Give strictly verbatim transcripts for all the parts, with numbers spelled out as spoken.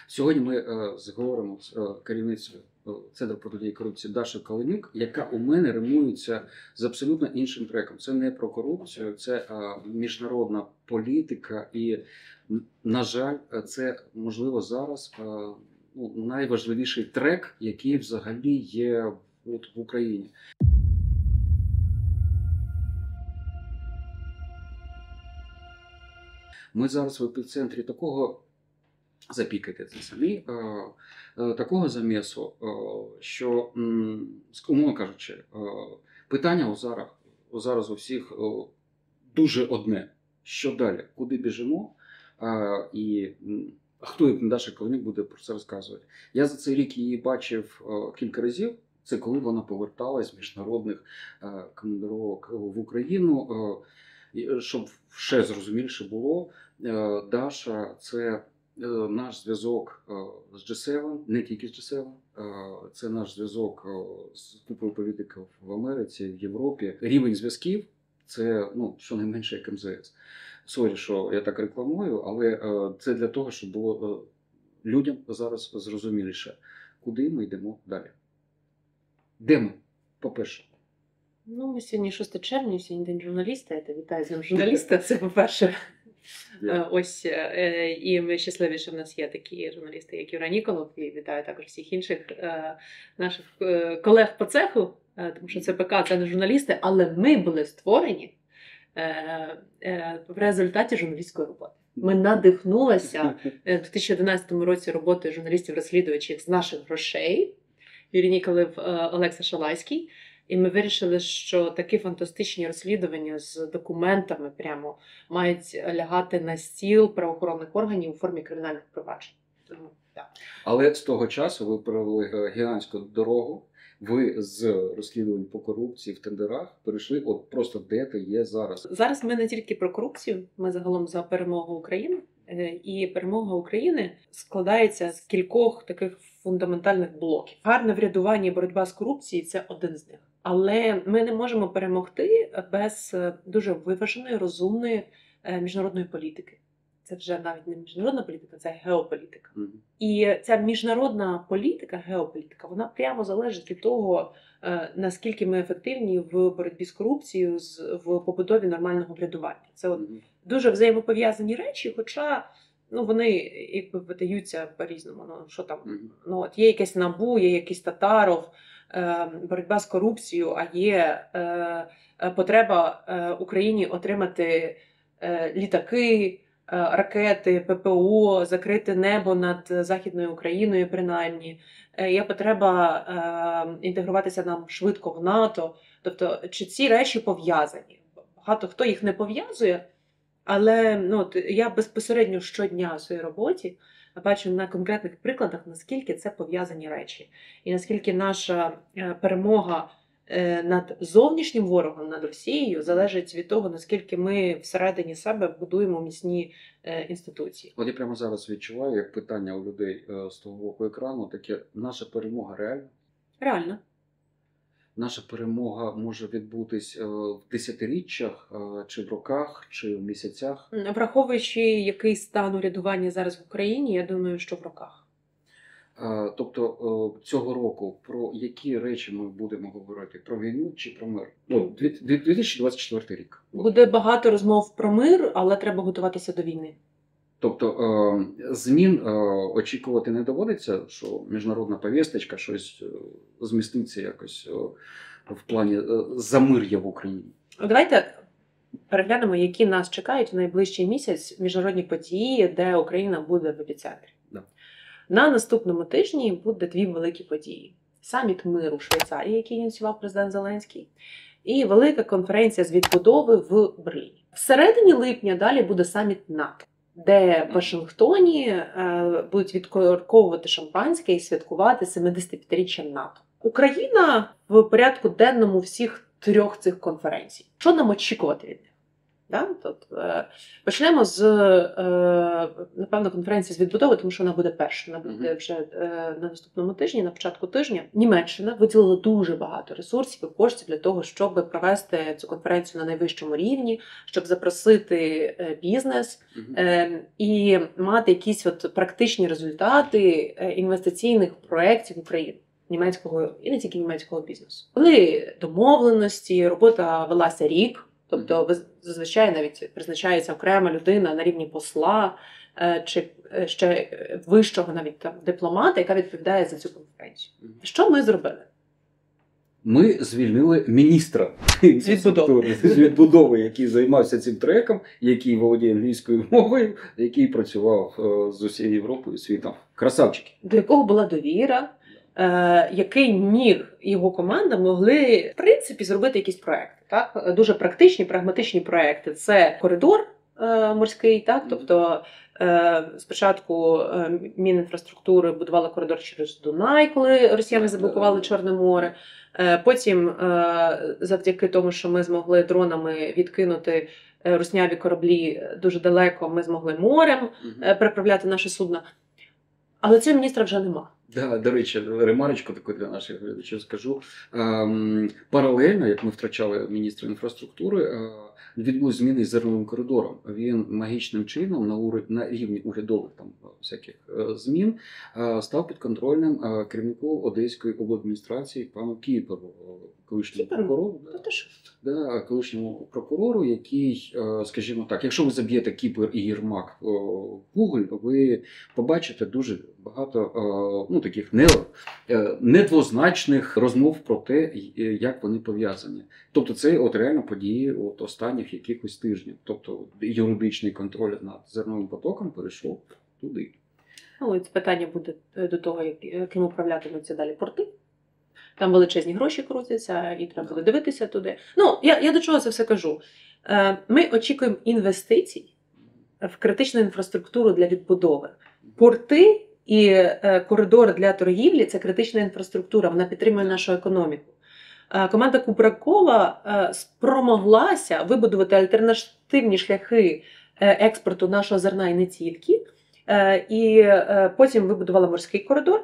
Сьогодні ми е, зговоримо з е, керівницею е, Центру протидії корупції Дашою Калинюк, яка у мене римується з абсолютно іншим треком. Це не про корупцію, це е, міжнародна політика і, на жаль, це, можливо, зараз е, ну, найважливіший трек, який взагалі є от, в Україні. Ми зараз в епіцентрі такого, запікайте це самі, е, е, такого замісу, е, що, м, умовно кажучи, е, питання у зараз, у зараз у всіх е, дуже одне. Що далі? Куди біжимо? Е, і м, хто, як Даша Калинюк, буде про це розказувати? Я за цей рік її бачив е, кілька разів. Це коли вона поверталась з міжнародних е, командировок в Україну. Е, і, щоб ще зрозуміліше було, е, Даша – це е, наш зв'язок е, з джі севен, не тільки з джі севен, е, це наш зв'язок е, з купою політиків в Америці, в Європі. Рівень зв'язків – це, ну, щонайменше як ем зе ес. Сорі, що я так рекламую, але е, це для того, щоб було е, людям зараз зрозуміліше, куди ми йдемо далі. Де ми, по-перше? Ну, ми сьогодні шостого червня, сьогодні день журналіста. Я тебе вітаю з ним журналіста, це по-перше. Yeah. Ось, і ми щасливі, що в нас є такі журналісти, як Юра Ніколов, і вітаю також всіх інших наших колег по цеху, тому що це ПК, це не журналісти, але ми були створені в результаті журналістської роботи. Ми надихнулися в дві тисячі одинадцятому році роботи журналістів-розслідувачів з наших грошей, Юрій Ніколов, Олекса Шалайський. І ми вирішили, що такі фантастичні розслідування з документами прямо мають лягати на стіл правоохоронних органів у формі кримінальних проваджень. Тому, так. Але з того часу ви провели гігантську дорогу, ви з розслідувань по корупції в тендерах перейшли от просто де ти є зараз. Зараз ми не тільки про корупцію, ми загалом за перемогу України. І перемога України складається з кількох таких фундаментальних блоків. Гарне врядування і боротьба з корупцією – це один з них. Але ми не можемо перемогти без дуже виваженої, розумної міжнародної політики. Це вже навіть не міжнародна політика, це геополітика. Mm-hmm. І ця міжнародна політика, геополітика, вона прямо залежить від того, наскільки ми ефективні в боротьбі з корупцією, в побудові нормального врядування. Це от mm-hmm. дуже взаємопов'язані речі, хоча ну, вони якби видаються по-різному. Ну, що там? Mm-hmm. Ну, от є якесь НАБУ, є якийсь Татаров, е, боротьба з корупцією, а є е, потреба е, Україні отримати е, літаки, ракети, пе пе о, закрити небо над Західною Україною, принаймні. Є потреба е, інтегруватися нам швидко в НАТО. Тобто, чи ці речі пов'язані? Багато хто їх не пов'язує, але ну, от, я безпосередньо щодня у своїй роботі бачу на конкретних прикладах, наскільки це пов'язані речі. І наскільки наша перемога над зовнішнім ворогом, над Росією, залежить від того, наскільки ми всередині себе будуємо міцні інституції. От я прямо зараз відчуваю, як питання у людей з того боку екрану, таке: наша перемога реальна? Реально. Наша перемога може відбутись в десятиріччях, чи в роках, чи в місяцях? Враховуючи, який стан урядування зараз в Україні, я думаю, що в роках. Тобто цього року про які речі ми будемо говорити? Про війну чи про мир? Ну, дві тисячі двадцять четвертий рік. Буде багато розмов про мир, але треба готуватися до війни. Тобто змін очікувати не доводиться, що міжнародна повісточка щось зміститься якось в плані замир'я в Україні? Давайте переглянемо, які нас чекають в найближчий місяць міжнародні події, де Україна буде в епіцентрі. Да. На наступному тижні буде дві великі події. Саміт миру в Швейцарії, який ініціював президент Зеленський, і велика конференція з відбудови в Берліні. Всередині липня далі буде саміт НАТО, де в Вашингтоні е, будуть відкорковувати шампанське і святкувати семидесятип'ятиріччя НАТО. Україна в порядку денному всіх трьох цих конференцій. Що нам очікувати від них? Да? Тобто, е, почнемо з, е, напевно, конференції з відбудови, тому що вона буде перша, вона буде вже е, на наступному тижні, на початку тижня. Німеччина виділила дуже багато ресурсів і коштів для того, щоб провести цю конференцію на найвищому рівні, щоб запросити е, бізнес е, і мати якісь от практичні результати е, інвестиційних проєктів в Україні. Німецького і не тільки німецького бізнесу. Були домовленості, робота велася рік. Тобто зазвичай навіть призначається окрема людина на рівні посла чи ще вищого навіть там дипломата, яка відповідає за цю конференцію. Що ми зробили? Ми звільнили міністра з відбудови, з відбудови, який займався цим треком, який володіє англійською мовою, який працював з усією Європою і світом. Красавчики. До якого була довіра, який міг, його команда могли, в принципі, зробити якісь проекти. Так? Дуже практичні, прагматичні проекти. Це коридор е, морський, так? Тобто е, спочатку е, Мінінфраструктури будували коридор через Дунай, коли росіяни заблокували Чорне море. Е, потім, е, завдяки тому, що ми змогли дронами відкинути русняві кораблі дуже далеко, ми змогли морем е, переправляти наше судно. Але цього міністра вже нема. Да, до речі, ремарочку таку для наших глядачів скажу. Ем, паралельно, як ми втрачали міністра інфраструктури, е, відбулися зміни з зерновим коридором. Він магічним чином на, ур... на рівні урядових там всяких е, змін е, став підконтрольним е, керівнику Одеської обладміністрації пану Кіперу, колишньому прокурору. Да, да, колишньому прокурору, який, е, скажімо так, якщо ви заб'єте Кіпер і Єрмак в Google, ви побачите дуже багато е, ну, таких не, е, недвозначних розмов про те, як вони пов'язані. Тобто це от реально події от останніх якихось тижнів. Тобто юридичний контроль над зерновим потоком перейшов туди. Ну, і це питання буде до того, яким управлятимуться далі порти. Там величезні гроші крутяться, і треба буде дивитися туди. Ну, я, я до чого це все кажу? Ми очікуємо інвестицій в критичну інфраструктуру для відбудови. Порти і коридор для торгівлі – це критична інфраструктура, вона підтримує нашу економіку. Команда Кубракова спромоглася вибудувати альтернативні шляхи експорту нашого зерна і не тільки. І потім вибудувала морський коридор.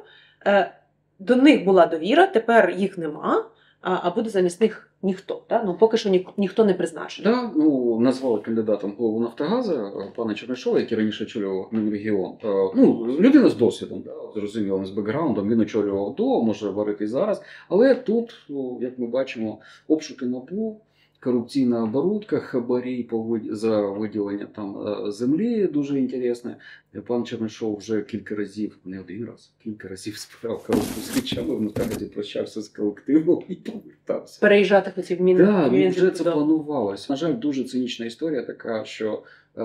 До них була довіра, тепер їх нема, а буде замість них ніхто. Так? Ну, поки що ні, ніхто не призначений. Так, да, ну, назвали кандидатом голову Нафтогаза, пана Чернишова, який раніше очолював Мінрегіон. Ну, людина з досвідом, да, зрозуміло, з бекграундом, він очолював до, може варити і зараз. Але тут, ну, як ми бачимо, обшуки НАБУ, корупційна оборудка, хабарі за виділення там землі дуже інтересне. Пан Чернишов вже кілька разів, не один раз, кілька разів збирав коробку з речами, в Нафтогазі прощався з колективом і повертався. Переїжджати хотів Мін. Так, да, він вже це планувалось. На жаль, дуже цинічна історія така, що е,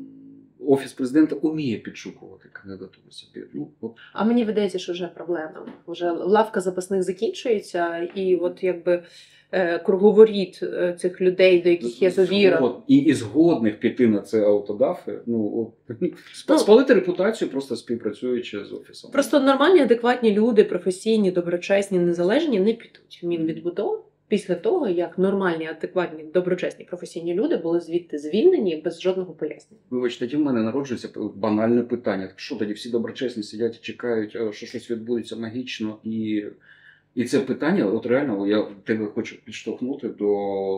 Офіс президента уміє підшукувати кандидатуру собі. Ну, от. А мені видається, що вже проблема. Вже лавка запасних закінчується, і от якби круговоріт цих людей, до яких є довіра. І, і згодних піти на це аутодафи, ну, ну, спалити репутацію, просто співпрацюючи з офісом. Просто нормальні, адекватні люди, професійні, доброчесні, незалежні не підуть в Мінвідбудову після того, як нормальні, адекватні, доброчесні, професійні люди були звідти звільнені без жодного пояснення. Вибачте, тоді в мене народжується банальне питання. Що тоді всі доброчесні сидять і чекають, що щось відбудеться магічно і... І це питання, от реально, я тебе хочу підштовхнути до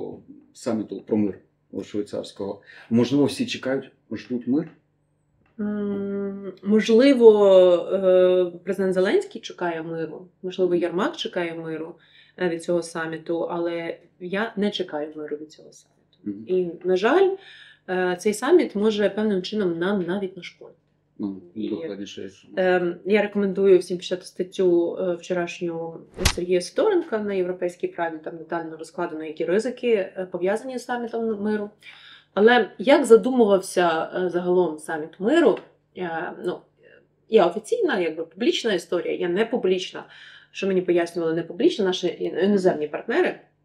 саміту про мир швейцарського. Можливо, всі чекають, ждуть мир? Можливо, президент Зеленський чекає миру, можливо, Єрмак чекає миру від цього саміту, але я не чекаю миру від цього саміту. Mm-hmm. І, на жаль, цей саміт може певним чином нам навіть нашкодити. Ну, і, е, я рекомендую всім почитати статтю е, вчорашню Сергія Сидоренка на Європейській правді, там детально розкладено, які ризики е, пов'язані з самітом миру. Але як задумувався е, загалом саміт миру, е, ну, я офіційна, якби публічна історія, я не публічна, що мені пояснювали не публічно наші іноземні партнери.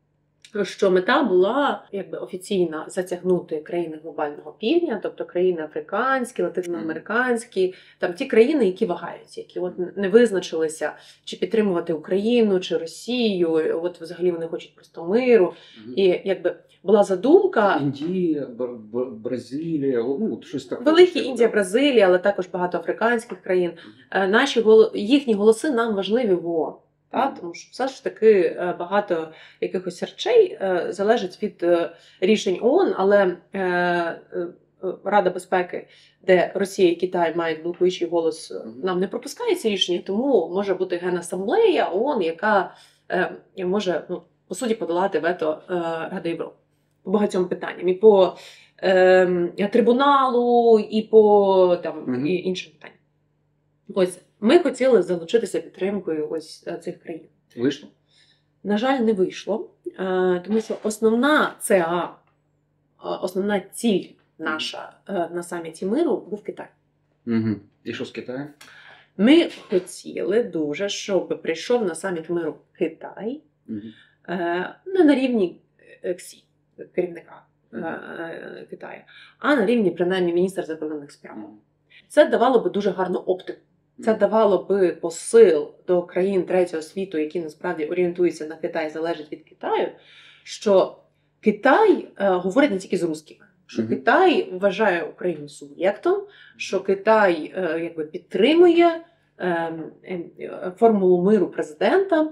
що мета була якби офіційно затягнути країни глобального півдня, тобто країни африканські, латиноамериканські, там ті країни, які вагаються, які от не визначилися, чи підтримувати Україну, чи Росію, от взагалі вони хочуть просто миру. Мгм. І якби була задумка. Індія, Бр- Бр- Бразилія, ну, щось таке. Великі Індія, Бразилія, але також багато африканських країн. Е, Наші гол- їхні голоси нам важливі в ООН. Та? Тому що все ж таки е, багато якихось речей е, залежить від е, рішень ООН, але е, е, Рада безпеки, де Росія і Китай мають блокуючий голос, е, нам не пропускає ці рішення, тому може бути Генасамблея ООН, яка е, може, ну, по суті, подолати вето е, Ради Європи по багатьом питанням. І по е, трибуналу, і по там, Мгм. і іншим питанням. Ось, ми хотіли залучитися підтримкою ось е, цих країн. Вийшло? На жаль, не вийшло, е, тому що основна ЦА, е, основна ціль наша е, на саміті миру був Китай. Угу. І що з Китаєм? Ми хотіли дуже, щоб прийшов на саміт миру Китай, Угу. е, не на рівні КСІ, керівника е, е, Китаю, а на рівні, принаймні, міністра закордонних справ. Це давало би дуже гарну оптику. Це давало би посил до країн третього світу, які насправді орієнтуються на Китай, залежать від Китаю, що Китай е, говорить не тільки з русскими, що Мгм. Китай вважає Україну суб'єктом, що Китай е, якби підтримує е, е, формулу миру президента.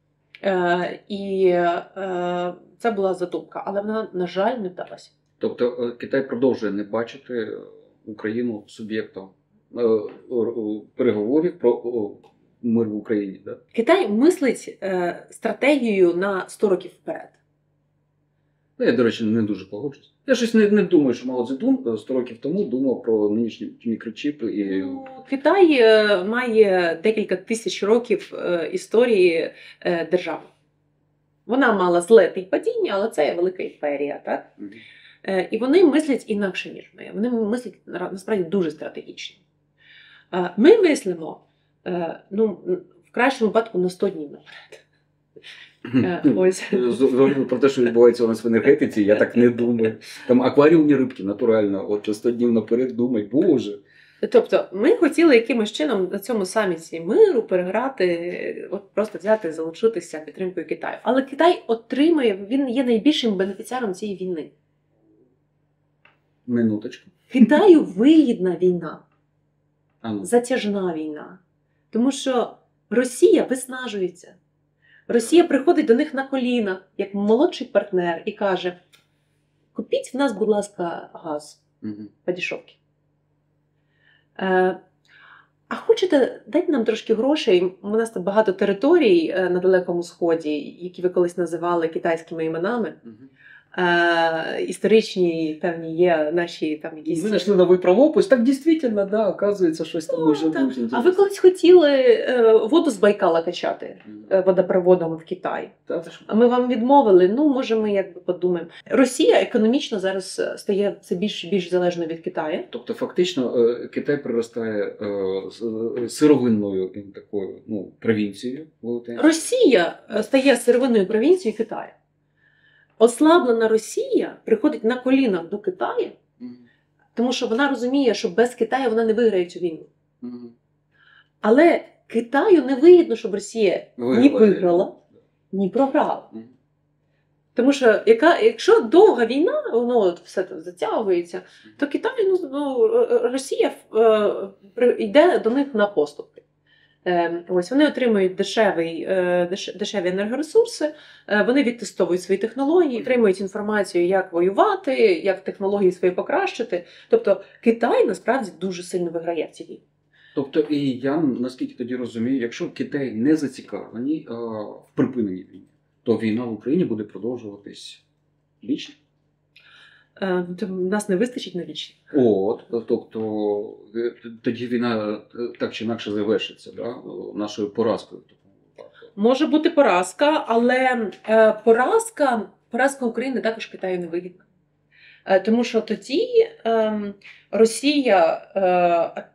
Е, і е, це була задумка, але вона, на жаль, не вдалася. Тобто е, Китай продовжує не бачити Україну суб'єктом е, е, переговорів про е, мир в Україні, да? Китай мислить е, стратегією на сто років вперед. Ну, я, до речі, не дуже погоджуюсь. Я щось не, не думаю, що Мао Цзедун сто років тому думав про нинішні мікрочіпи і. Ну, Китай е, має декілька тисяч років е, історії е, держави. Вона мала злети й падіння, але це є велика імперія, так? Мгм. Е, і вони мислять інакше, ніж ми. Вони мислять на- насправді дуже стратегічно. Е, ми мислимо, е, ну, в кращому випадку на сто днів наперед. Е, ось. З- з- Про те, що відбувається у нас в енергетиці, я так не думаю. Там акваріумні рибки, натурально, от сто днів наперед думай, боже. Тобто ми хотіли якимось чином на цьому саміті миру переграти, от просто взяти, залучитися підтримкою Китаю. Але Китай отримує, він є найбільшим бенефіціаром цієї війни. Минуточку. Китаю вигідна війна, А ну. затяжна війна. Тому що Росія виснажується. Росія приходить до них на коліна, як молодший партнер, і каже: купіть в нас, будь ласка, газ Мгм. по дешевці. Е, а хочете, дайте нам трошки грошей. У нас тут багато територій е, на Далекому Сході, які ви колись називали китайськими іменами. Мгм. Е, історичні певні є наші там якісь. Ми знайшли новий правопис, так дійсно, да, оказується, щось там Ну, може так. бути. А ви колись хотіли е, воду з Байкала качати Мгм. е, водопроводом в Китай? Та, ти що? А ми вам відмовили. Ну, може, ми якби подумаємо. Росія економічно зараз стає все більш і більш залежною від Китаю. Тобто, фактично, е, Китай приростає е, с- сировинною е, такою, ну, провінцією. велетенською. Росія е, стає сировинною провінцією Китаю. Ослаблена Росія приходить на колінах до Китаю, Мгм. тому що вона розуміє, що без Китаю вона не виграє цю війну. Мгм. Але Китаю не вигідно, щоб Росія ні Виграла. виграла, ні програла. Мгм. Тому що яка, якщо довга війна, воно от все це затягується, то Китай, ну, ну Росія е, при- йде до них на поступки. Е, ось вони отримують дешевий, е, деш, дешеві енергоресурси, е, вони відтестовують свої технології, отримують інформацію, як воювати, як технології свої покращити. Тобто Китай насправді дуже сильно виграє в цій війні. Тобто, і я наскільки тоді розумію, якщо Китай не зацікавлений е, в припиненні війни, то війна в Україні буде продовжуватись вічно. Е, то нас не вистачить на вічні. От, тобто, е, тоді війна е, так чи інакше завершиться, да? Нашою поразкою. в такому випадку. Може бути поразка, але е, поразка, поразка України також Китаю не вигідна. Е, тому що тоді е, Росія е,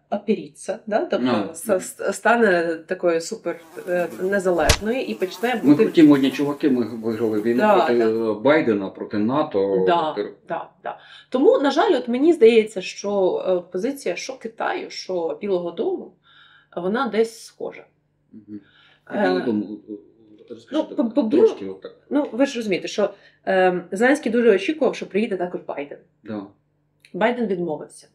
оперіться, да? Тобто А. с- стане такою супер е, незалежною і почне Ми бути... хотімо одні чуваки, ми виграли війну Да, проти да. Байдена, проти НАТО. Да, проти- да, да. Тому, на жаль, от мені здається, що е, позиція що Китаю, що Білого Дому, вона десь схожа. Мгм. Е, Білий дом, розкажи, ну, так, по- по трошки отак. Ну, ви ж розумієте, що е, Зеленський дуже очікував, що приїде також Байден. Да. Байден відмовився.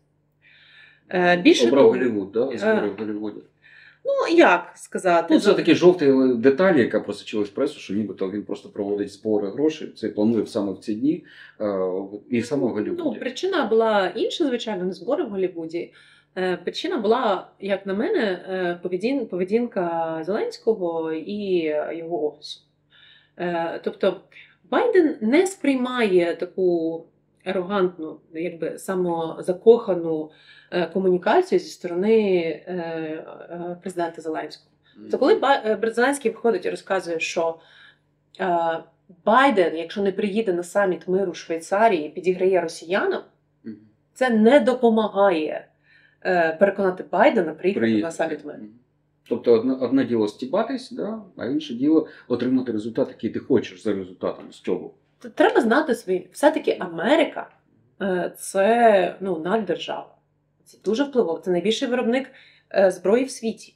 Е, більше Обрав того, Голлівуд, да? І збори в Голлівуді. ну, як сказати? Ну, це такі жовті деталі, яка просочилась в пресу, що нібито він просто проводить збори грошей. Це планує саме в ці дні е, і саме в Голлівуді. Ну, причина була інша, звичайно, не збори в Голлівуді. Е, Причина була, як на мене, е, поведін- поведінка Зеленського і його офісу. Е, Тобто Байден не сприймає таку арогантну, якби самозакохану е, комунікацію зі сторони е, е, президента Зеленського. То коли Ба- е, Зеленський виходить і розказує, що е, Байден, якщо не приїде на саміт миру в Швейцарії, підіграє росіянам, Мгм. це не допомагає е, переконати Байдена приїхати Приїзд. на саміт миру. Мгм. Тобто одне, одне діло стібатись, да? А інше діло отримати результат, який ти хочеш за результатом з цього. Т- Треба знати свої. Все-таки Америка е, це ну, наддержава. Це дуже впливово. Це найбільший виробник е, зброї в світі.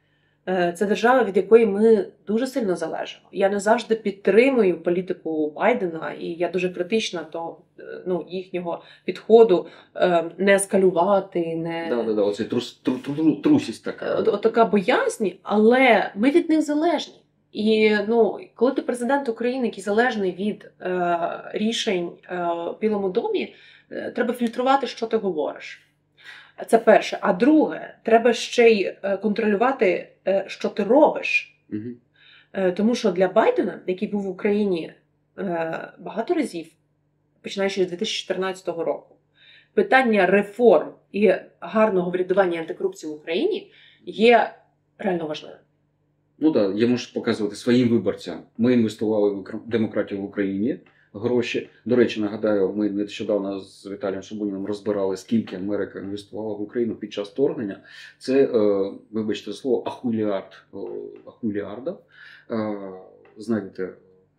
Е, Це держава, від якої ми дуже сильно залежимо. Я не завжди підтримую політику Байдена, і я дуже критична до е, ну, їхнього підходу е, не ескалювати, не Да, да, да, оце трус, тру, тру, трусість така. От, от така боязнь, але ми від них залежні. І ну, коли ти президент України, який залежний від е, рішень е, в Білому домі, е, треба фільтрувати, що ти говориш. Це перше. А друге, треба ще й е, контролювати, е, що ти робиш. Мгм. Е, тому що для Байдена, який був в Україні е, багато разів, починаючи з дві тисячі чотирнадцятого року, питання реформ і гарного врядування антикорупції в Україні є реально важливим. Ну так, я можу показувати своїм виборцям. Ми інвестували в укр- демократію в Україні гроші. До речі, нагадаю, ми нещодавно з Віталієм Шабуніним розбирали, скільки Америка інвестувала в Україну під час вторгнення. Це, е, вибачте за слово, ахуліард, е, ахуліарда. Е, знайдете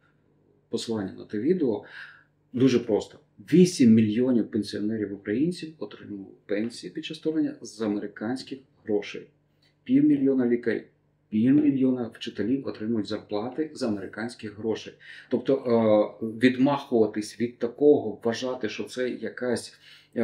посилання на те відео. Дуже просто. вісім мільйонів пенсіонерів українців отримали пенсії під час вторгнення з американських грошей. Півмільйона лікарів. Півмільйона вчителів отримують зарплати з американських грошей. Тобто е, відмахуватись від такого, вважати, що це якась е,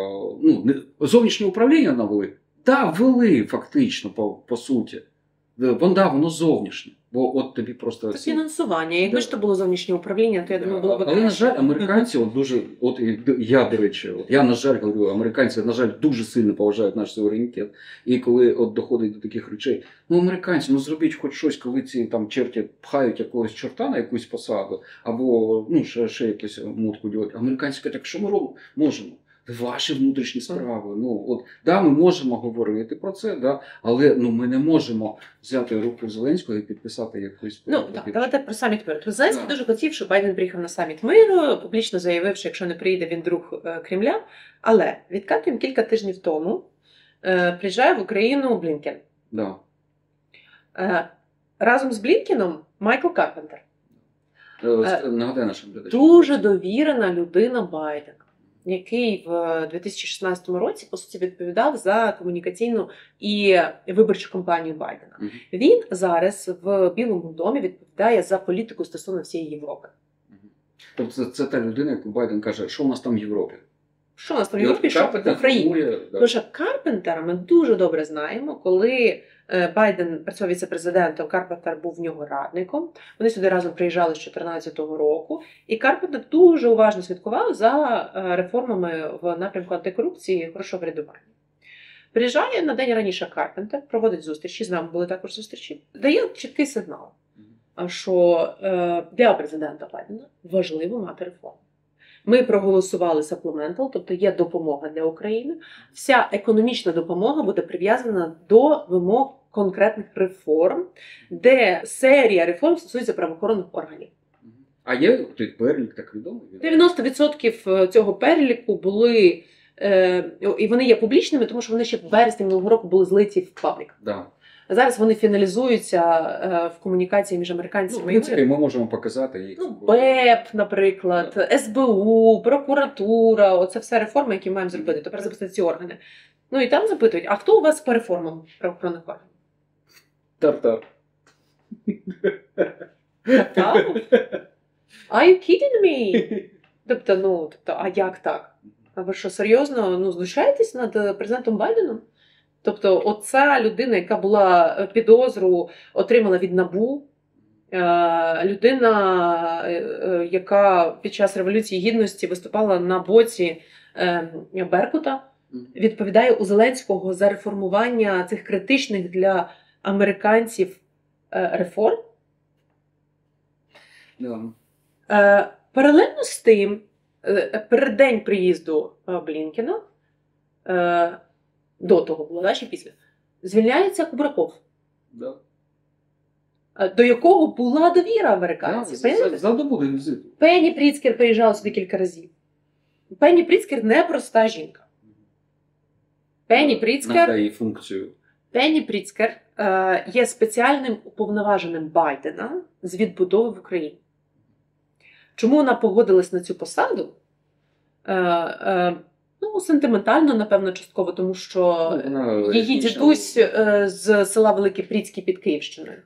ну, не- зовнішнє управління навели. Так, ввели фактично, по, по суті. Вон, да, воно зовнішнє. Бо от тобі просто... Це всі- фінансування. Якби Да. ж то було зовнішнє управління, то я думаю, було б Але, на краще. жаль, американці от дуже, от і я, до речі, от я, на жаль, говорю, американці, на жаль, дуже сильно поважають наш суверенітет. І коли от доходить до таких речей, ну, американці, ну зробіть хоч щось, коли ці там черті пхають якогось чорта на якусь посаду, або ну, ще, ще якусь мутку ділять. Американці кажуть, так що ми робимо? Можемо. Ваші внутрішні справи. Ну, от, да, ми можемо говорити про це, да, але ну, ми не можемо взяти руку Зеленського і підписати якусь... Ну так, давайте про саміт миру. Зеленський Так. дуже хотів, щоб Байден приїхав на саміт миру, публічно заявив, що якщо не приїде, він друг е, Кремля. Але відкатуємо кілька тижнів тому е, приїжджає в Україну Блінкен. Да. Е, разом з Блінкеном Майкл Карпентер. Е, Нагадай нашим глядачам. Дуже довірена людина Байдена, який в дві тисячі шістнадцятому році, по суті, відповідав за комунікаційну і виборчу кампанію Байдена. Мгм. Він зараз в Білому домі відповідає за політику стосовно всієї Європи. Мгм. Тобто це, це та людина, яку Байден каже, що у нас там в Європі. Що у нас там в І от Європі, що в Карпентер Україні? формує, да. Тому що Карпентера ми дуже добре знаємо, коли е, Байден працював віце-президентом, Карпентер був в нього радником. Вони сюди разом приїжджали з дві тисячі чотирнадцятого року. І Карпентер дуже уважно слідкував за е, реформами в напрямку антикорупції і хорошого врядування. Приїжджає на день раніше Карпентер, проводить зустрічі, з нами були також зустрічі, дає чіткий сигнал, Мгм. що е, для президента Байдена важливо мати реформи. Ми проголосували supplemental, тобто є допомога для України. Вся економічна допомога буде прив'язана до вимог конкретних реформ, де серія реформ стосується правоохоронних органів. Мгм. А є той перелік так відомий? дев'яносто відсотків цього переліку були Е, і вони є публічними, тому що вони ще в вересні минулого року були злиті в паблік. Да. Зараз вони фіналізуються е, в комунікації між Ну, в американцями. принципі, ми можемо показати їх. Ну, БЕП, наприклад, ес бе у, прокуратура, оце все реформи, які ми маємо зробити. Тепер запустити ці органи. Ну і там запитують, а хто у вас по реформам правоохоронних органів? Тар-тар. Так? Are you kidding me? Тобто, ну, тобто, а як так? А ви що, серйозно, ну, знущаєтесь над президентом Байденом? Тобто, оця людина, яка була підозру, отримала від НАБУ, людина, яка під час Революції Гідності виступала на боці Беркута, відповідає у Зеленського за реформування цих критичних для американців реформ. Да. Паралельно з тим, перед день приїзду Блінкена, до того було, да, чи після, звільняється Кубраков. Да. До якого була довіра американців. Да, за, за добу до візиту. Пенні Пріцкер приїжджала сюди кілька разів. Пенні Пріцкер непроста жінка. Пенні Пріцкер, Надає їй функцію. Пенні Пріцкер е, є спеціальним уповноваженим Байдена з відбудови в Україні. Чому вона погодилась на цю посаду? Е, е, ну, сентиментально, напевно, частково, тому що Ну, вона її етнічна. дідусь е, з села Великі Пріцькі під Київщиною.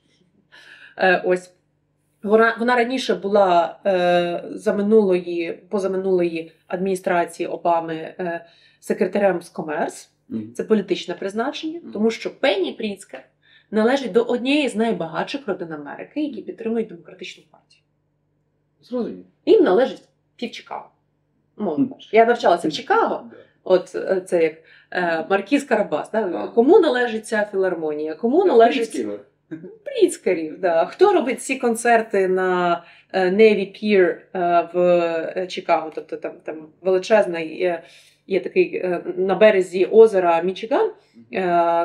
Е, ось. Вона, вона раніше була е, за минулої, позаминулої адміністрації Обами е, секретарем з Комерс. Мгм. Це політичне призначення, Мгм. тому що Пенні Пріцкер належить до однієї з найбагатших родин Америки, які підтримують демократичну партію. Зрозуміло. Їм належить пів Чикаго. Мовно кажучи. Я навчалася в Чикаго. Да. От е, це як е, Маркіз Карабас. Да? А. Кому належить ця філармонія? Кому належить Київський. Пріцкерів? Да. Хто робить ці концерти на е, Navy Pier е, в е, Чикаго? Тобто там, там величезний є, є такий е, на березі озера Мічиган, е,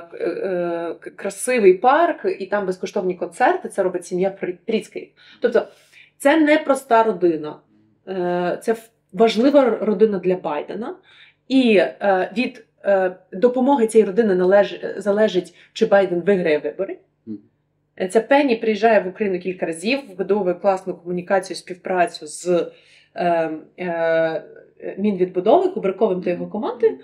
е, красивий парк, і там безкоштовні концерти. Це робить сім'я Прі- Пріцкерів. Тобто це не проста родина. Е, це важлива родина для Байдена. І е, від е, допомоги цієї родини належ, залежить, чи Байден виграє вибори. Мгм. Е, Ця Пенні приїжджає в Україну кілька разів, вбудовує класну комунікацію, співпрацю з е, е, Мінвідбудови, Кубраковим та його командою.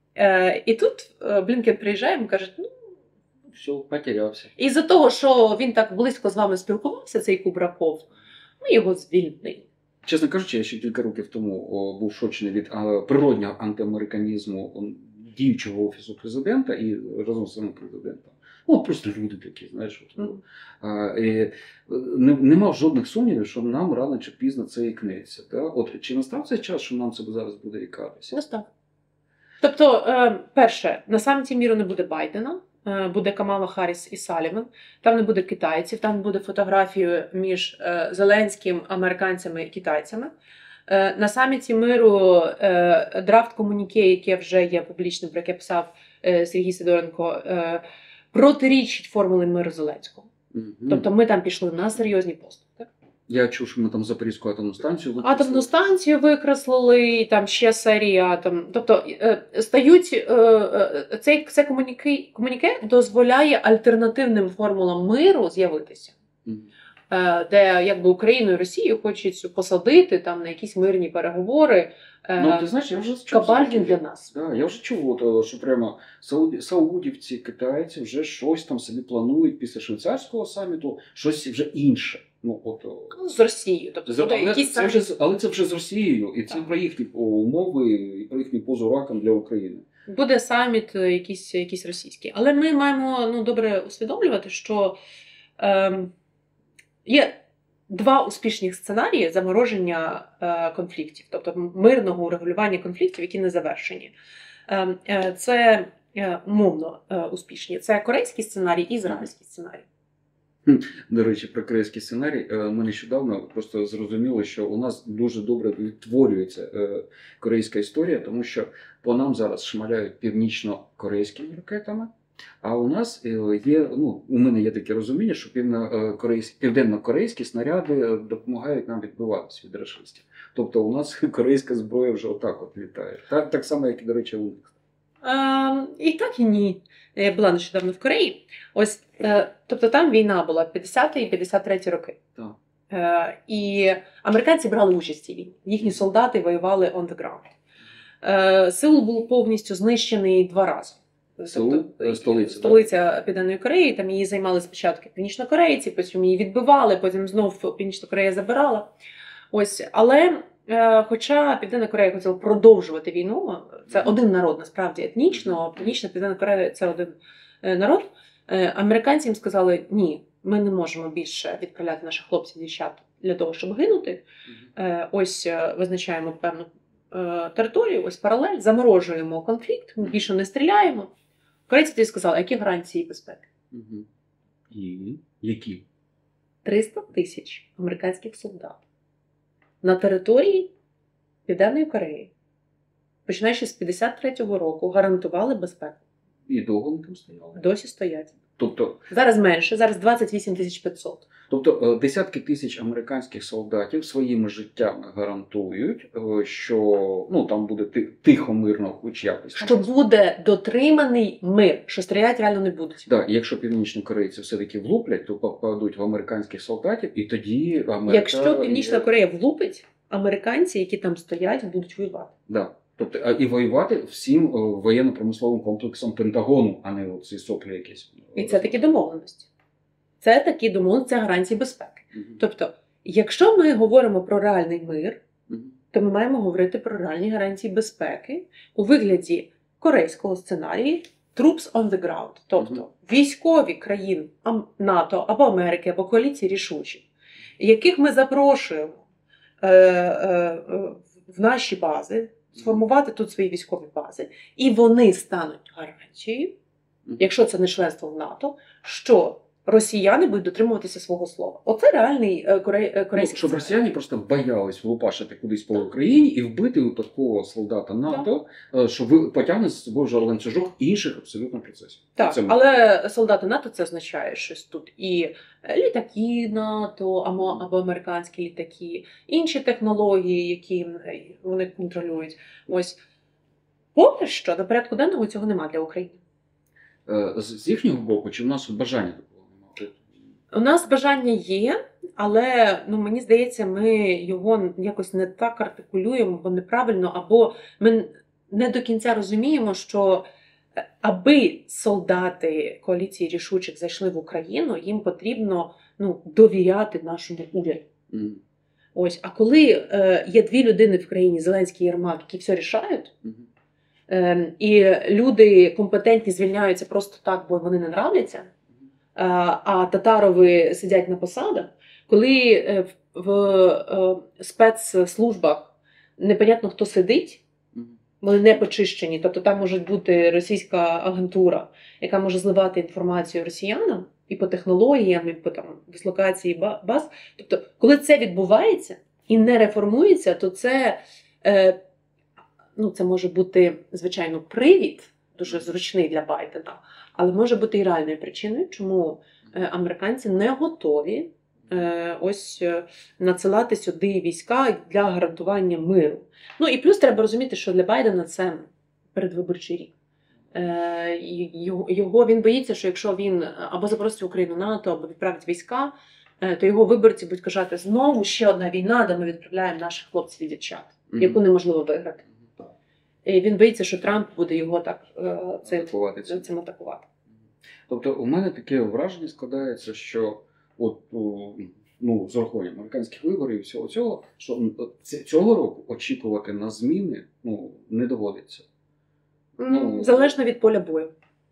Е, і тут е, Блінкен приїжджає, йому каже, ну, Все, потерявся. із-за того, що він так близько з вами спілкувався, цей Кубраков, ми його звільнили. Чесно кажучи, я ще кілька років тому о, був шочений від а, природнього антиамериканізму о, діючого офісу президента і разом з самим президентом. Ну, просто люди такі, знаєш. От, Мгм. а, і, не, не мав жодних сумнівів, що нам рано чи пізно це ікнеться. Да? От, чи настав цей час, що нам це зараз буде ікатися? Настав. Тобто, е, перше, на саміті міру не буде Байдена, е, буде Камала Харріс і Саліван, там не буде китайців, там не буде фотографії між е, Зеленським, американцями і китайцями. Е, на саміті миру е, драфт комуніке, яке вже є публічним, про яке писав е, Сергій Сидоренко, е, протирічить формулі миру Зеленського. Мгм. Тобто ми там пішли на серйозні поступки. Я чув, що ми там Запорізьку атомну станцію використали. Атомну станцію викреслили, і там ще серія атом. Тобто е, стають е, е, цей це комуніке, комуніке дозволяє альтернативним формулам миру з'явитися, Мгм. е, де якби Україну і Росію хочуть посадити там на якісь мирні переговори. Е, Ну, ти знаєш, я вже чув. Кабальдін для нас. Да, я вже чув, от, що прямо сауді, саудівці, китайці вже щось там собі планують після швейцарського саміту, щось вже інше. Ну, от, о, Ну, з Росією. Тобто за- буде але, якісь це там- вже, з- але це вже з Росією, і це Так. про їхні о, умови, і про їхню позу раком для України. Буде саміт е, якийсь, якийсь російський. Але ми маємо ну, добре усвідомлювати, що ем, є два успішних сценарії замороження е, конфліктів, тобто мирного урегулювання конфліктів, які не завершені. Ем, е, це е, умовно е, успішні. Це корейський сценарій і ізраїльський сценарій. До речі, про корейський сценарій. е, Ми нещодавно просто зрозуміли, що у нас дуже добре відтворюється е, корейська історія, тому що по нам зараз шмаляють північно-корейськими ракетами, А у нас е, є, ну, у мене є таке розуміння, що південно-корейські, південно-корейські снаряди е, допомагають нам відбиватися від рашистів. Тобто у нас корейська зброя вже отак от літає. Так, так само, як і, до речі, у них. Е, і так, і ні. Я була нещодавно в Кореї. Ось, е, тобто там війна була п'ятдесятий і п'ятдесят третій роки. Так. Е, і американці брали участь в цій війні. Їхні солдати воювали on the ground. Е, Сеул був повністю знищений два рази. Сеул, Тобто, столиця, столиця Південної Кореї, там її займали спочатку північнокорейці, потім її відбивали, потім знов Північна Корея забирала. Ось, але е, хоча Південна Корея хотіла продовжувати війну, це один народ, насправді, етнічно, Північна Південна Корея – це один е, народ, е, американці їм сказали, ні, ми не можемо більше відправляти наших хлопців і дівчат для того, щоб гинути. Е, ось е, визначаємо певну е, територію, ось паралель, заморожуємо конфлікт, ми більше не стріляємо. Корейці тоді сказали, які гарантії безпеки? Угу. І які? триста тисяч американських солдат на території Південної Кореї, починаючи з п'ятдесят третього року, гарантували безпеку. І довго вони там стояли? Досі стоять. Тобто, Зараз менше, зараз двадцять вісім тисяч п'ятсот. тобто е, десятки тисяч американських солдатів своїми життями гарантують, е, що ну, там буде ти- тихо, мирно, хоч якось. Що буде дотриманий мир, що стріляти реально не будуть. Так, якщо північні корейці все-таки влуплять, то попадуть в американських солдатів, і тоді Америка... Якщо Північна є- Корея влупить, американці, які там стоять, будуть воювати. Да. Тобто, а і воювати всім е, воєнно-промисловим комплексом Пентагону, а не оці соплі якісь. І це такі домовленості. Це такі домовленості, це гарантії безпеки. Мгм. Тобто, якщо ми говоримо про реальний мир, Мгм. то ми маємо говорити про реальні гарантії безпеки у вигляді корейського сценарію «Troops on the ground», тобто Мгм. військові країн Ам- НАТО або Америки, або коаліції рішучі, яких ми запрошуємо е, е, е, в наші бази, сформувати тут свої військові бази, і вони стануть гарантією, Мгм. якщо це не членство в НАТО, що росіяни будуть дотримуватися свого слова. Оце реальний е, корей, е, Ну, корейський щоб сценарій. росіяни просто боялись влупашити кудись по Україні і вбити випадкового солдата НАТО, е, що ви потягне з собою вже ланцюжок інших абсолютно процесів. Так, Це ми- але солдати НАТО це означає щось тут і літаки НАТО, або, або американські літаки, інші технології, які е, вони контролюють. Ось поки що на порядку денного цього немає для України. Е, з, з їхнього боку, чи в нас от бажання такого немає? У нас бажання є, але ну мені здається, ми його якось не так артикулюємо, бо неправильно, або ми не до кінця розуміємо, що е, аби солдати коаліції рішучих зайшли в Україну, їм потрібно ну, довіряти нашому уряду. Мгм. Ось, а коли е, є дві людини в країні, Зеленський і Єрмак, які все рішають, Мгм. е, і люди компетентні звільняються просто так, бо вони не нравляться, е, а татарови сидять на посадах, коли е, в, в е, спецслужбах непонятно хто сидить, Мгм. вони не почищені, тобто там може бути російська агентура, яка може зливати інформацію росіянам і по технологіям, і по там, дислокації ба- баз. Тобто, коли це відбувається і не реформується, то це, е, ну, це може бути, звичайно, привід, дуже зручний для Байдена, але може бути і реальною причиною, чому е, американці не готові е, ось е, надсилати сюди війська для гарантування миру. Ну і плюс треба розуміти, що для Байдена це передвиборчий рік. Е, і його, його він боїться, що якщо він або запросить Україну НАТО, або відправить війська, е, то його виборці будуть казати, знову ще одна війна, де ми відправляємо наших хлопців і дівчат, Мгм. яку неможливо виграти. І він боїться, що Трамп буде його так е, цим, Атакувати це. цим атакувати. Тобто у мене таке враження складається, що от, о, ну, з урахуванням американських виборів і всього цього, що м, от ці- цього року очікувати на зміни ну, не доводиться. М, Залежно від поля бою.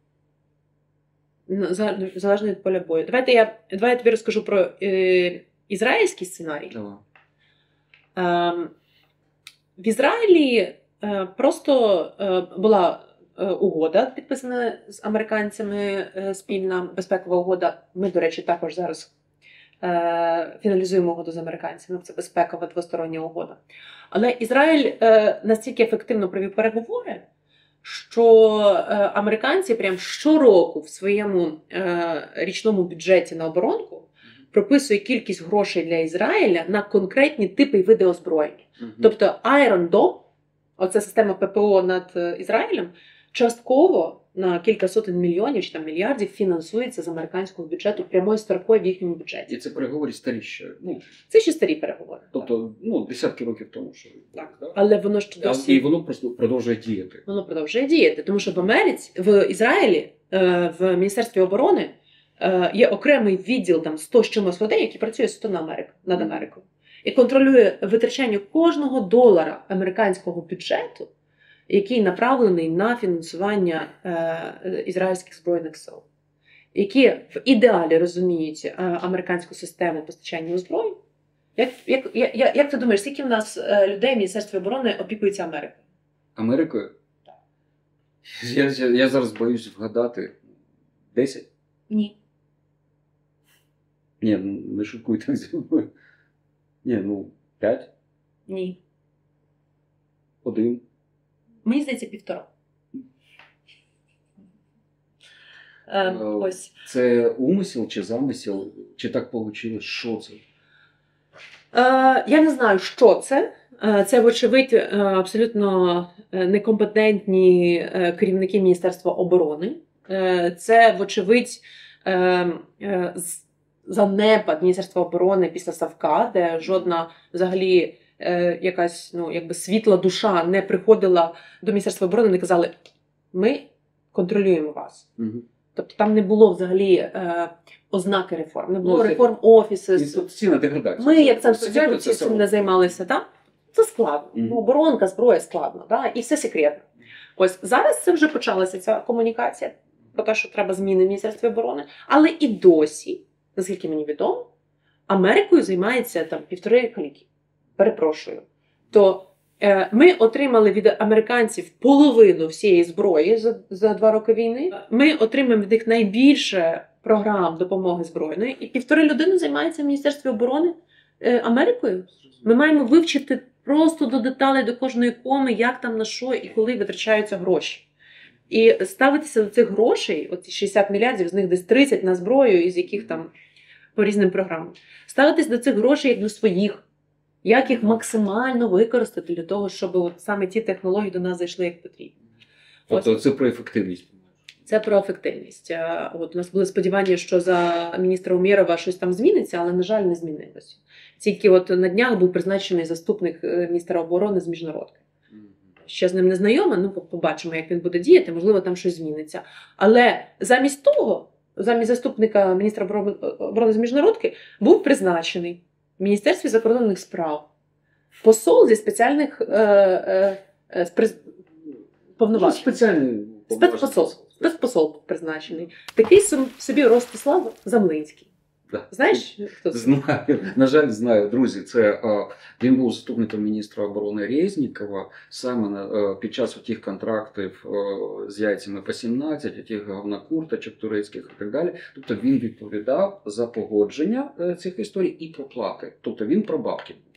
Н- за- Залежно від поля бою. Давайте я, давай я тобі розкажу про е, ізраїльський сценарій. Давай. Ем, В Ізраїлі е, просто е, була е, угода, підписана з американцями, е, спільна безпекова угода. Ми, до речі, також зараз е, фіналізуємо угоду з американцями. Це безпекова двостороння угода. Але Ізраїль е, настільки ефективно провів переговори, що е, американці прям щороку в своєму е, річному бюджеті на оборонку прописує кількість грошей для Ізраїля на конкретні типи і види озброєння. Мгм. Тобто Iron Dome, оця система ППО над е, Ізраїлем, частково на кілька сотень мільйонів чи там мільярдів фінансується з американського бюджету прямою строкою в їхньому бюджеті. І це переговори старі ще. Ну, Це ще старі переговори. тобто, ну, десятки років тому, що Так. да? Але воно ж А, досі і воно просто продовжує діяти. воно продовжує діяти, тому що в Америці, в Ізраїлі, е, в Міністерстві оборони е, є окремий відділ там сто з чимось людей, який працює суто на Америку, над Америкою. І контролює витрачання кожного долара американського бюджету, який направлений на фінансування е, ізраїльських збройних сил, які в ідеалі розуміють е, американську систему постачання озброєнь. Як, як, як, як ти думаєш, скільки в нас е, людей в Міністерстві оборони опікується Америкою? Америкою? Я, я, я зараз боюсь вгадати. десять? Ні. Ні, ну, не шуткуй так зі мною. Ні, ну, п'ять? Ні. Один? Мені здається, півтора. Ем, Е, ось. Це умисел чи замисел? Чи так вийшло? Що це? Е, я не знаю, що це. Е, Це, вочевидь, е, абсолютно е, некомпетентні е, керівники Міністерства оборони. Е, Це, вочевидь, е, е, з- занепад Міністерства оборони після Савка, де жодна взагалі е, якась ну, якби світла душа не приходила до Міністерства оборони і не казали, ми контролюємо вас. Угу. Тобто там не було взагалі е, ознаки реформ, не було Ну, це реформ офісу. Інституційна деградація. Ми, як Це центр це цим не займалися, так? Це складно. Мгм. Ну, оборонка, зброя складно, так? І все секретно. Ось зараз це вже почалася ця комунікація про те, що треба зміни в Міністерстві оборони, але і досі, наскільки мені відомо, Америкою займається там півтори каліки. Перепрошую. То е, ми отримали від американців половину всієї зброї за, за два роки війни. Ми отримаємо від них найбільше програм допомоги збройної, і півтори людини займаються в Міністерстві оборони е, Америкою. Ми маємо вивчити просто до деталей, до кожної коми, як там, на що і коли витрачаються гроші. І ставитися до цих грошей, оці шістдесят мільярдів, з них десь тридцять на зброю, із яких там по різним програмам. Ставитись до цих грошей як до своїх. Як їх максимально використати для того, щоб от саме ті технології до нас зайшли як потрібно. Тобто це про ефективність. Це про ефективність. А, От у нас були сподівання, що за міністра Умєрова щось там зміниться, але, на жаль, не змінилося. Тільки от на днях був призначений заступник е, міністра оборони з міжнародки. Мгм. Ще з ним не знайома, ну побачимо, як він буде діяти, можливо, там щось зміниться. Але замість того, замість заступника міністра оборо- оборони з міжнародки, був призначений в Міністерстві закордонних справ посол зі спеціальних е, е, е, з приз- Ну, повноважень. спеціальний Спецпосол. Спецпосол був призначений. Такий сам- собі Ростислав Замлинський. Да. Знаєш, хто це? Знаю, на жаль, знаю, друзі. Це е, він був заступником міністра оборони Резнікова саме на, е, під час тих контрактів е, з яйцями по сімнадцять, тих говнокурточок турецьких і так далі. Тобто він відповідав за погодження е, цих історій і проплати. Тобто він про бабки був.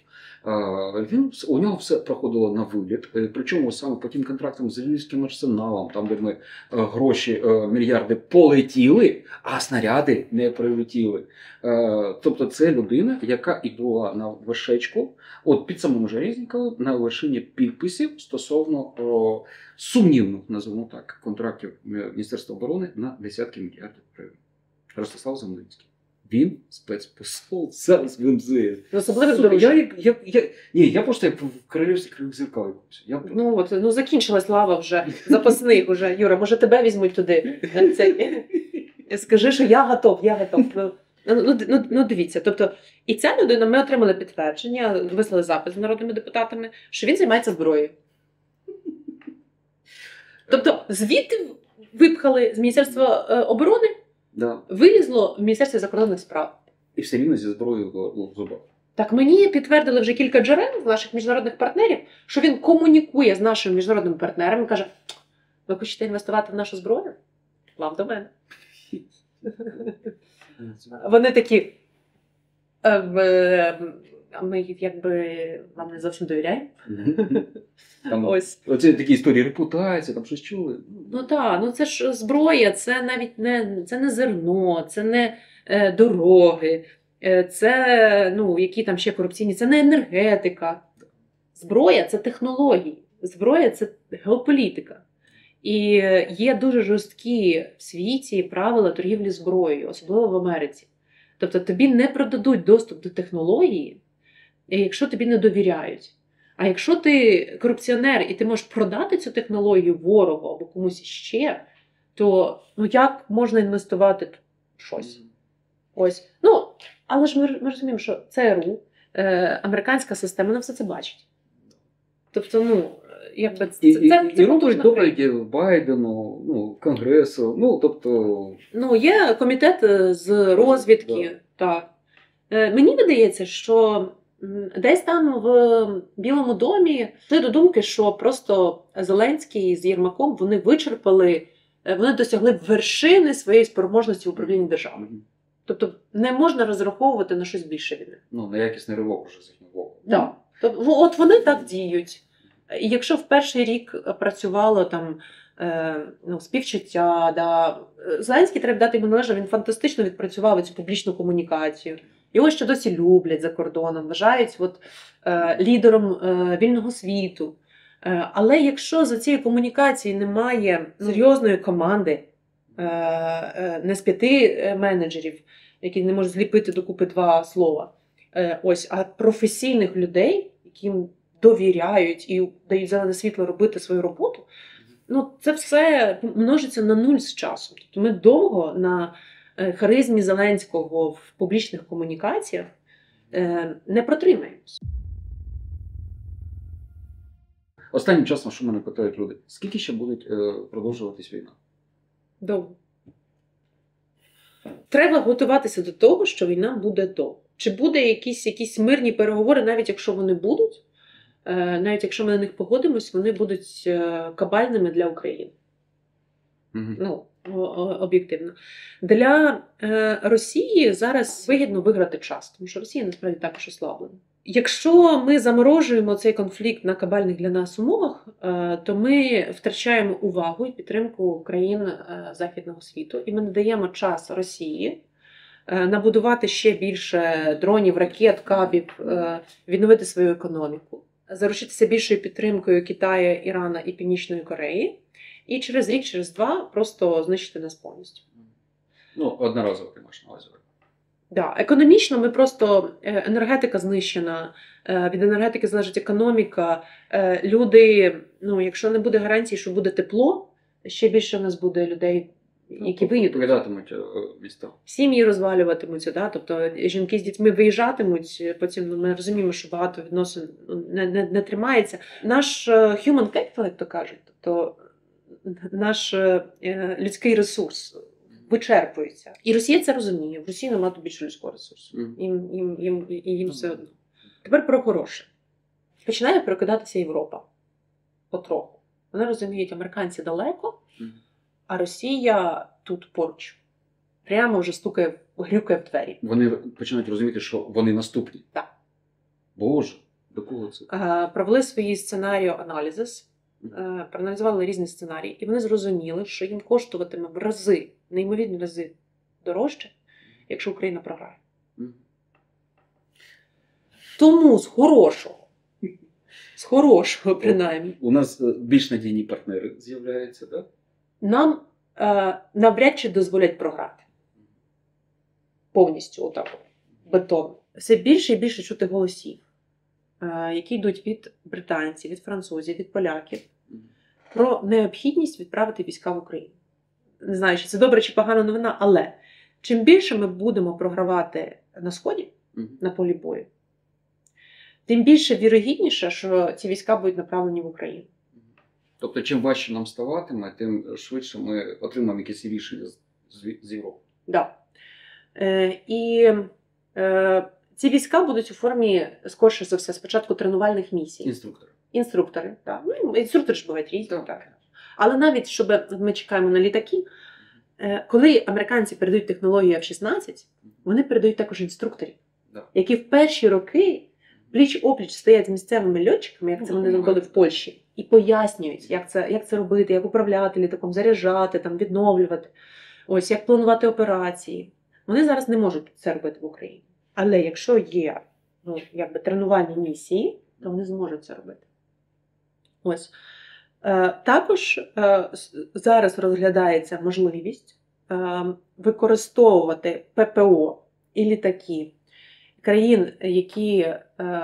Е, Він у нього все проходило на виліт. Е, Причому саме по тим контрактам з Львівським арсеналом, там де ми е, гроші е, мільярди полетіли, а снаряди не прилетіли. Е, Тобто це людина, яка і була на вершечку, от під самим Железніковим, на вершині підписів стосовно о, сумнівних, називаємо так, контрактів Міністерства оборони на десятки мільярдів гривень. Ростислав Замлинський. Він спецпосол зараз в ем зе ес. З особливих Слухай, я, доручень. я, я, я, ні, я просто як в королівстві кривих зеркал якомусь. Я... Ну от, ну закінчилась лава вже запасних уже. Юра, може тебе візьмуть туди? на цей? Скажи, що я готов, я готов. Ну, ну, ну, ну дивіться, тобто, і ця людина, ми отримали підтвердження, вислали запит з народними депутатами, що він займається зброєю. Тобто, звідти випхали з Міністерства е, оборони, Да. вилізло в Міністерстві закордонних справ. І все рівно зі зброєю в в зубах. Так мені підтвердили вже кілька джерел з наших міжнародних партнерів, що він комунікує з нашими міжнародними партнерами, каже, ви хочете інвестувати в нашу зброю? Вам до мене. Вони такі, е, в- а ми якби вам не зовсім довіряємо. Там, Ось. Оце такі історії репутації, там щось чули. Ну так, ну це ж зброя, це навіть не, це не зерно, це не е, дороги, е, це, ну, які там ще корупційні, це не енергетика. Зброя – це технології, зброя – це геополітика. І є дуже жорсткі в світі правила торгівлі зброєю, особливо в Америці. Тобто тобі не продадуть доступ до технології, якщо тобі не довіряють. А якщо ти корупціонер і ти можеш продати цю технологію ворогу або комусь ще, то ну як можна інвестувати в щось? Ось. Ну, але ж ми, ми розуміємо, що ЦРУ, е, американська система, вона все це бачить. Тобто, ну, якби це, І, це, і, це, і це роблять потужна доповіді Байдену, ну, Конгресу, ну, тобто... Ну, є комітет е, з розвідки. Так. Е, мені видається, що м, десь там в Білому домі йшли до думки, що просто Зеленський з Єрмаком, вони вичерпали, е, вони досягли вершини своєї спроможності управління державою. Мгм. Тобто не можна розраховувати на щось більше від них. Ну, на якісний ривок вже з їхнього боку. Так. Тобто, ну, от вони так діють. І якщо в перший рік працювало там е, ну, співчуття, да, Зеленський, треба дати йому належати, він фантастично відпрацював цю публічну комунікацію. Його ще досі люблять за кордоном, вважають от, е, лідером е, вільного світу. Е, але якщо за цією комунікацією немає серйозної команди, е, е, не з п'яти менеджерів, які не можуть зліпити докупи два слова, е, ось, а професійних людей, яким довіряють і дають зелене світло робити свою роботу, ну це все множиться на нуль з часом. Тобто ми довго на харизмі Зеленського в публічних комунікаціях е, не протримаємось. Останнім часом, що мене питають люди, скільки ще буде е, продовжуватись війна? Довго. Треба готуватися до того, що війна буде довго. Чи буде якісь, якісь мирні переговори, навіть якщо вони будуть, е, навіть якщо ми на них погодимось, вони будуть е, кабальними для України. Угу. Ну, об'єктивно. Для е, Росії зараз вигідно виграти час, тому що Росія насправді також ослаблена. Якщо ми заморожуємо цей конфлікт на кабальних для нас умовах, е, то ми втрачаємо увагу і підтримку країн е, Західного світу, і ми не даємо час Росії е, набудувати ще більше дронів, ракет, кабів, е, відновити свою економіку, заручитися більшою підтримкою Китаю, Ірана і Північної Кореї, і через рік, через два просто знищити нас повністю. Ну, одноразово ти маєш на увазі. Да, економічно ми просто, енергетика знищена, від енергетики залежить економіка, люди, ну, якщо не буде гарантії, що буде тепло, ще більше в нас буде людей, які виїдуть. Покидатимуть міста. Сім'ї розвалюватимуться, да? Тобто жінки з дітьми виїжджатимуть, потім ну, ми розуміємо, що багато відносин не, не, не тримається. Наш human capital, як то кажуть, тобто наш е, людський ресурс вичерпується. І Росія це розуміє. В Росії немає більше людського ресурсу. Mm. Їм, їм, їм, їм все одно. Тепер про хороше. Починає прокидатися Європа. Потроху. Вони розуміють, американці далеко, Mm. а Росія тут поруч. Прямо вже стукає, грюкає в двері. Вони починають розуміти, що вони наступні. Так. Боже, до кого це? Е, провели свої сценаріо аналізис. Проаналізували різні сценарії, і вони зрозуміли, що їм коштуватиме в рази, неймовірні рази дорожче, якщо Україна програє. Mm. Тому з хорошого, з хорошого принаймні, У нас більш надійні партнери з'являються, так? нам е, навряд чи дозволять програти. Повністю отак, бетонно. Все більше і більше чути голосів, е, які йдуть від британців, від французів, від поляків, про необхідність відправити війська в Україну. Не знаю, чи це добра чи погана новина, але чим більше ми будемо програвати на Сході, Mm. на полі бою, тим більше вірогідніше, що ці війська будуть направлені в Україну. Тобто, чим важче нам ставатиме, тим швидше ми отримаємо якісь рішення з, з, з Європи. Да. Е, і е, ці війська будуть у формі, скорше за все, спочатку тренувальних місій. Інструктори. Інструктори, так. Ну, інструктори ж бувають різні. Так. Так. Але навіть, щоб ми чекаємо на літаки, е, коли американці передають технологію еф шістнадцять, вони передають також інструкторів, Да. які в перші роки пліч-опліч стоять з місцевими льотчиками, як це вони зробили в Польщі, і пояснюють, як це, як це робити, як управляти літаком, заряджати, там, відновлювати, ось, як планувати операції. Вони зараз не можуть це робити в Україні. Але якщо є ну, якби, тренувальні місії, то вони зможуть це робити. Ось. Е, також е, зараз розглядається можливість е, використовувати ППО і літаки країн, які е,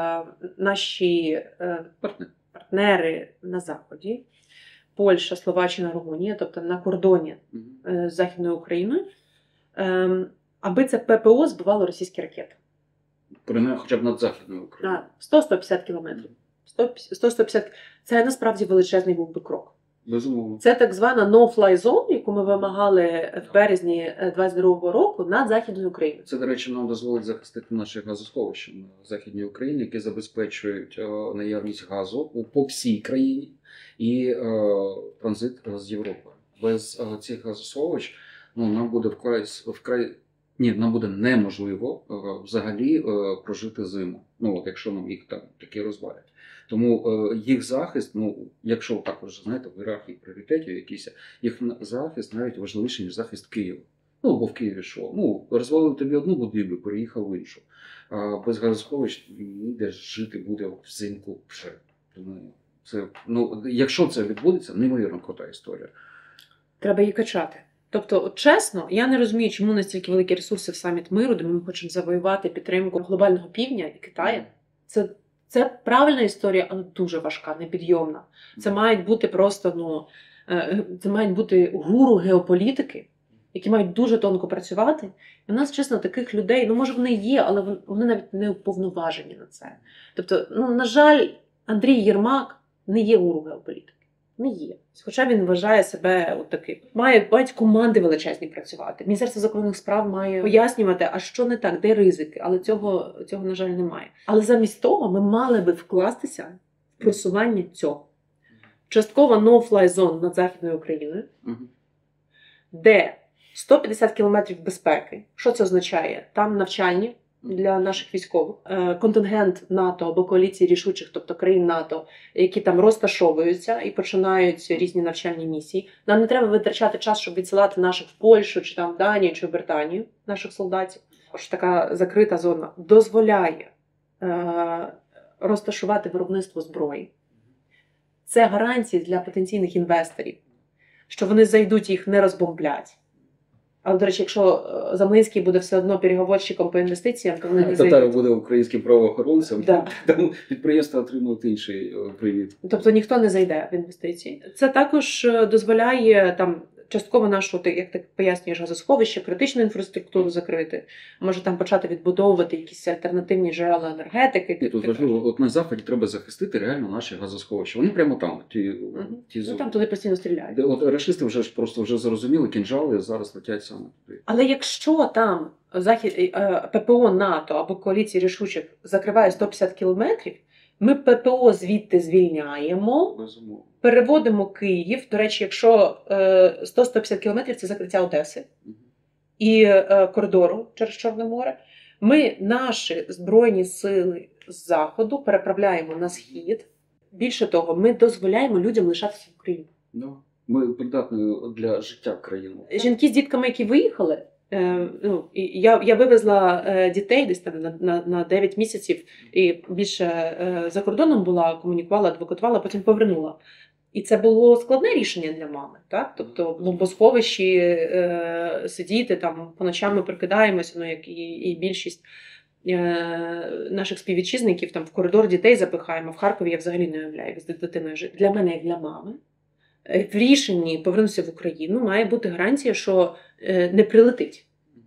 наші е, партнери на Заході, Польща, Словаччина, Румунія, тобто на кордоні е, з Західною Україною, е, аби це ППО збивало російські ракети. Принаймні хоча б над Західною Україною. сто - сто п'ятдесят кілометрів. сто - сто п'ятдесят. Це насправді величезний був би крок. Безумовно. Це так звана no-fly zone, яку ми вимагали в березні двадцять другого року над Західною Україною. Це, до речі, нам дозволить захистити наші газосховища на Західній Україні, які забезпечують наявність газу по всій країні і е, транзит з Європою. Без е, цих газосховищ ну, нам буде вкрай, вкрай ні, нам буде неможливо е, взагалі е, прожити зиму. Ну, от якщо нам їх там такі розвалять. Тому е, їх захист, ну, якщо також, знаєте, в ієрархії пріоритетів якісь, їх захист навіть важливіший, ніж захист Києва. Ну, бо в Києві що? Ну, розвалив тобі одну будівлю, переїхав в іншу. А без газосховищ ніде жити буде взимку вже. Тому це, ну, якщо це відбудеться, неймовірно крута історія. Треба її качати. Тобто, от чесно, я не розумію, чому настільки великі ресурси в саміт миру, де ми хочемо завоювати підтримку глобального півдня і Китаю. Це Це правильна історія, але дуже важка, непідйомна. Це мають бути просто, ну, це мають бути гуру геополітики, які мають дуже тонко працювати. І в нас, чесно, таких людей, ну, може, вони є, але вони навіть не уповноважені на це. Тобто, ну, на жаль, Андрій Єрмак не є гуру геополітики. Не є. Хоча він вважає себе от таким. Має, мають команди величезні працювати. Міністерство закордонних справ має пояснювати, а що не так, де ризики. Але цього, цього, на жаль, немає. Але замість того ми мали би вкластися в просування цього. Частково no-fly zone над Західною Україною, Угу. де сто п'ятдесят кілометрів безпеки. Що це означає? Там навчальні для наших військових. Контингент НАТО або коаліції рішучих, тобто країн НАТО, які там розташовуються і починають різні навчальні місії. Нам не треба витрачати час, щоб відсилати наших в Польщу, чи там в Данію, чи в Британію, наших солдатів. Що така закрита зона дозволяє е- розташувати виробництво зброї. Це гарантії для потенційних інвесторів, що вони зайдуть, їх не розбомблять. Але, до речі, якщо Замлинський буде все одно переговорщиком по інвестиціям, то вони не зайдуть. Татаров буде українським правоохоронцем, да. Тому підприємства отримують інший привід. Тобто ніхто не зайде в інвестиції. Це також дозволяє там частково нашу, як ти пояснюєш, газосховище, критичну інфраструктуру закрити, може там почати відбудовувати якісь альтернативні джерела енергетики. Ні, тут важливо, от на Заході треба захистити реально наші газосховища. Вони прямо там, ті, Угу. ті Ну, там туди постійно стріляють. Де, от рашисти вже ж просто вже зрозуміли, кінжали зараз летять саме туди. Але якщо там захід ППО НАТО або коаліції рішучих закриває сто п'ятдесят кілометрів, ми ППО звідти звільняємо, Безумовно. переводимо Київ. До речі, якщо сто - сто п'ятдесят кілометрів – це закриття Одеси Угу. і коридору через Чорне море, ми наші збройні сили з Заходу переправляємо на Схід. Більше того, ми дозволяємо людям лишатися в Україні. Ну, ми придатні для життя в країну. Жінки з дітками, які виїхали, е, ну, і я, я вивезла е, дітей десь там на, на, на дев'ять місяців і більше е, за кордоном була, комунікувала, адвокатувала, потім повернула. І це було складне рішення для мами. Так? Тобто в бомбосховищі е, сидіти, там, по ночам ми прикидаємося, ну, як і, і більшість е, наших співвітчизників, там, в коридор дітей запихаємо. В Харкові я взагалі не уявляю, як з дитиною жити. Для мене, як для мами, в рішенні повернутися в Україну має бути гарантія, що е, не прилетить.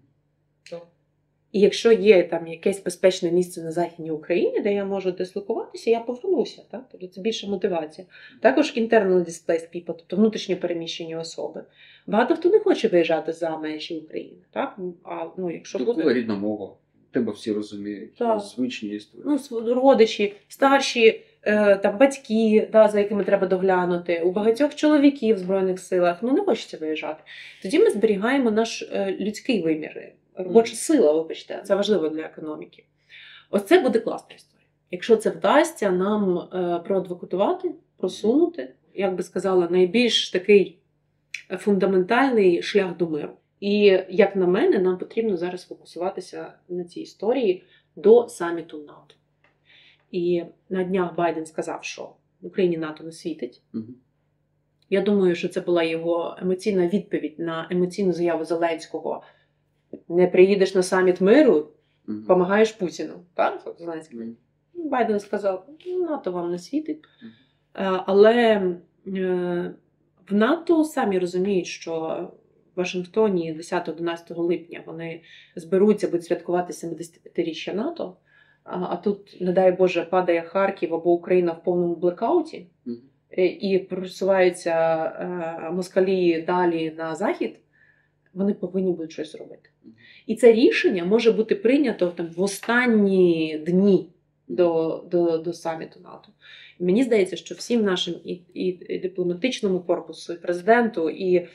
І якщо є там якесь безпечне місце на Західній Україні, де я можу дислокуватися, я повернуся. Так? Тобто це більша мотивація. Також internal displaced people, тобто внутрішньо переміщені особи. Багато хто не хоче виїжджати за межі України. Так? А, ну, якщо Тобто буде... рідна мова. Тебе всі розуміють. Так. Звичні історії. Ну, родичі, старші, е, там, батьки, да, за якими треба доглянути. У багатьох чоловіків в Збройних силах, ну, не хочеться виїжджати. Тоді ми зберігаємо наш е, людський вимір. Робоча сила, вибачте, це важливо для економіки. Ось це буде класна історія. Якщо це вдасться нам е, проадвокатувати, просунути, як би сказала, найбільш такий фундаментальний шлях до миру. І, як на мене, нам потрібно зараз фокусуватися на цій історії до саміту НАТО. І на днях Байден сказав, що в Україні НАТО не світить. Угу. Я думаю, що це була його емоційна відповідь на емоційну заяву Зеленського. Не приїдеш на саміт миру, Угу. допомагаєш Путіну. Так? Зеленський. Угу. Байден сказав, НАТО вам не світить. Угу. Але е, в НАТО самі розуміють, що в Вашингтоні десятого-одинадцятого липня вони зберуться, будуть святкувати сімдесятип'ятиріччя НАТО, а, а тут, не дай Боже, падає Харків або Україна в повному блекауті, Угу. і просуваються е, москалі далі на захід, вони повинні будуть щось робити. І це рішення може бути прийнято там в останні дні до, до, до саміту НАТО. І мені здається, що всім нашим і, і, і дипломатичному корпусу, і президенту, і е,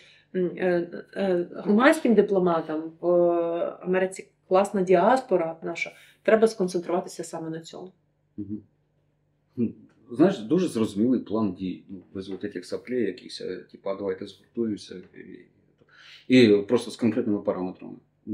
е, громадським дипломатам в Америці класна діаспора наша, треба сконцентруватися саме на цьому. Угу. Знаєш, дуже зрозумілий план дій. Ну, без вот этих соплей якихось, типа, давайте згуртуємося. І, і просто з конкретними параметрами.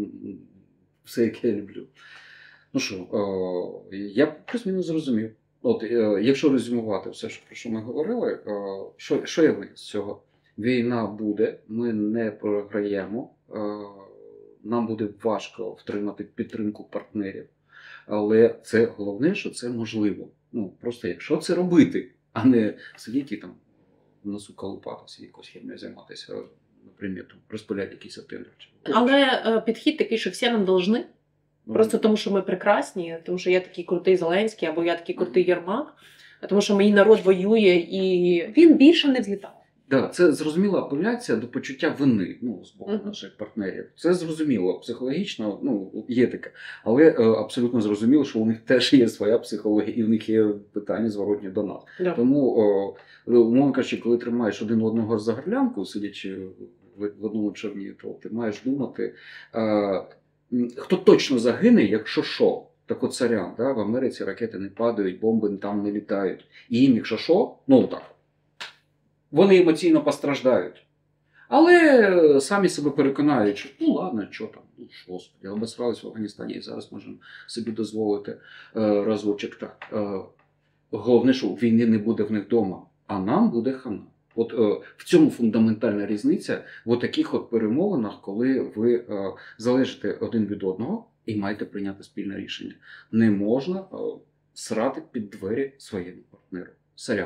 Все, яке я люблю. Ну що, о, я плюс-мінус зрозумів. От, е, якщо резюмувати все, про що ми говорили, о, що, що я виніс з цього? Війна буде, ми не програємо, о, нам буде важко втримати підтримку партнерів. Але це головне, що це можливо. Ну, просто якщо це робити, а не сидіти там в носу колупатися, якось хімією займатися, наприклад, розпиляти якісь тендер. Але е, підхід такий, що всі нам должны. Просто тому, що ми прекрасні, тому що я такий крутий Зеленський, або я такий крутий Єрмак, тому що мій народ воює, і він більше не взлітав. Так, да, це зрозуміла апеляція до почуття вини, ну, з боку uh-huh. наших партнерів. Це зрозуміло, психологічно, ну, є таке. Але е, абсолютно зрозуміло, що у них теж є своя психологія, і в них є питання зворотні до нас. Yeah. Тому, о, умовно кажучи, коли тримаєш один одного за горлянку, сидячи в, в одному човні, то ти маєш думати, е, хто точно загине, якщо що. Так от царям, да, в Америці ракети не падають, бомби там не літають. І їм, якщо що, ну так, вони емоційно постраждають. Але самі себе переконають, що ну ладно, що там, ну господи, обосрались в Афганістані і зараз можемо собі дозволити е, разочок так. Е, головне, що війни не буде в них вдома, а нам буде хана. От е, в цьому фундаментальна різниця в таких от перемовинах, коли ви е, залежите один від одного і маєте прийняти спільне рішення. Не можна е, срати під двері своєму партнеру. Сорян.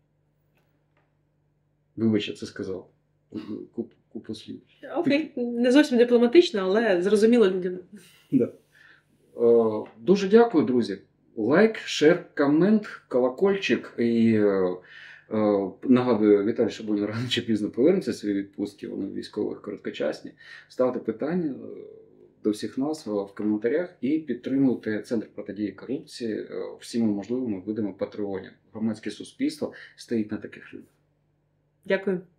Вибач, я це сказав. Куп, купу слів. Окей, не зовсім дипломатично, але зрозуміло людям. Да. Е, дуже дякую, друзі. Лайк, шер, комент, колокольчик. І е, е, нагадую, Віталій Шабунін рано чи пізно повернеться з своєї відпустки, вони військових короткочасні. Ставте питання до всіх нас в коментарях і підтримуйте Центр протидії корупції всіма можливими видами патреонів. Громадське суспільство стоїть на таких людях. Дякую.